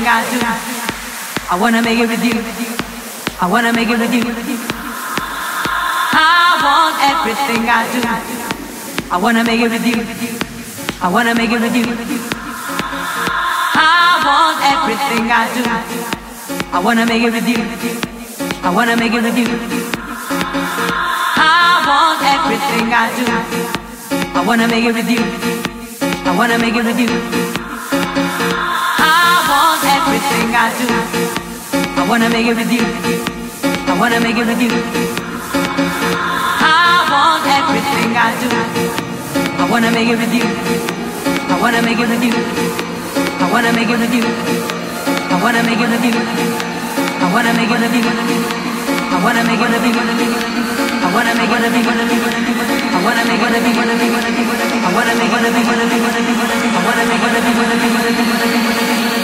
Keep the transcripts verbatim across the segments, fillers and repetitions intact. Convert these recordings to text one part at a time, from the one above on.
I do. I wanna make it with you. I wanna make it with you. I want everything I do. I wanna make it with you. I wanna make it with you. I want everything I do. I wanna make it with you. I wanna make it with you. I want everything I do. I wanna make it with you. I wanna make it with you. I want everything I do. I wanna make it with you. I wanna make it with you. I want everything I do. I wanna make it with you. I wanna make it with you. I wanna make it with you. I wanna make it with you. I wanna make it with you. I wanna make it with you. I wanna make it with you. I wanna make it with you. I wanna make it with you. I wanna make it with you. I wanna make it with you.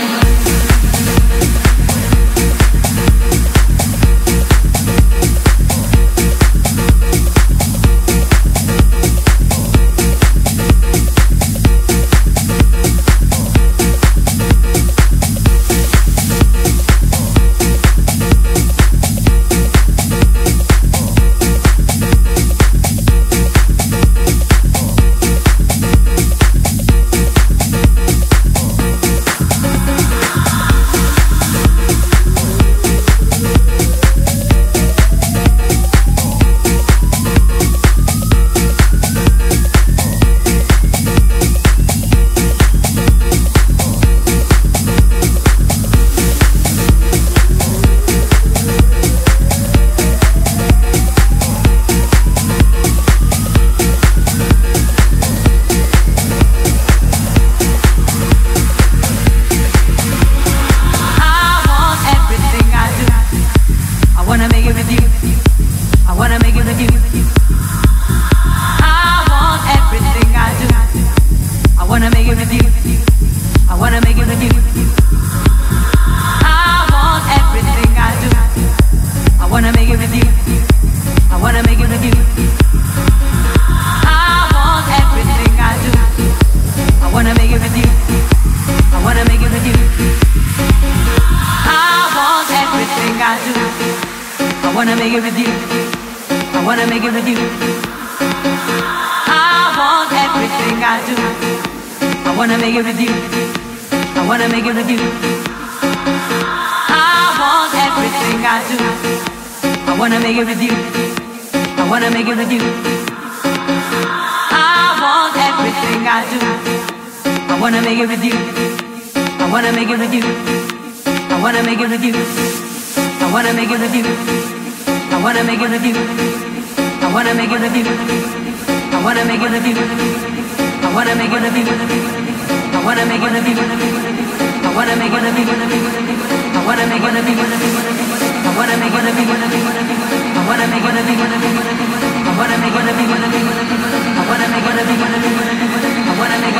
I wanna make it